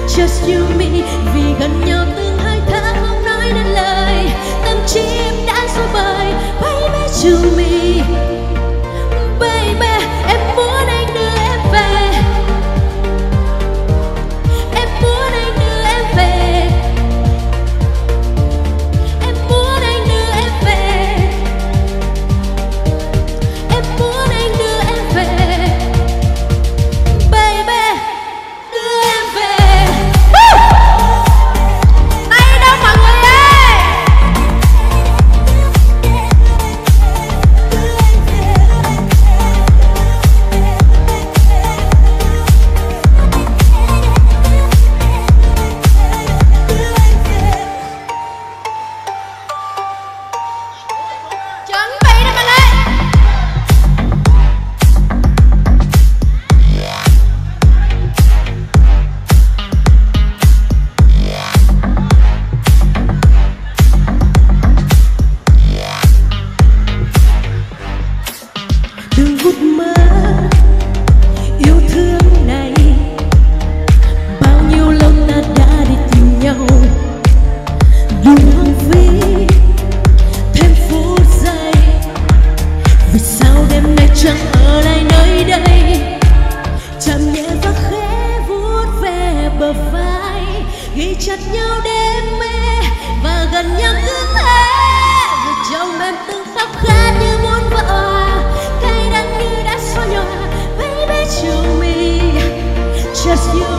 just you me. Vì gần nhau từng hơi thở không nói nên lời, tâm trí em đã rối bời. Baby to me, baby em muốn anh đưa em về, em muốn anh đưa em về, em muốn anh đưa em về, em muốn anh đưa em về, baby đưa em về. Tay đâu mọi người ơi. Chuẩn bị nè mọi người. Từng phút mơ yêu thương này, bao nhiêu lâu ta đã đi tìm nhau, đừng hoang phí thêm phút giây. Vì sao đêm nay chẳng ở lại nơi đây, chạm nhẹ và khẽ vuốt ve bờ vai, ghi chặt nhau đêm mê và gần nhau cứ thế. Vợ chồng em từng khóc khát như muốn vỡ hòa, cay đắng như đã xóa nhòa. Baby to me, just you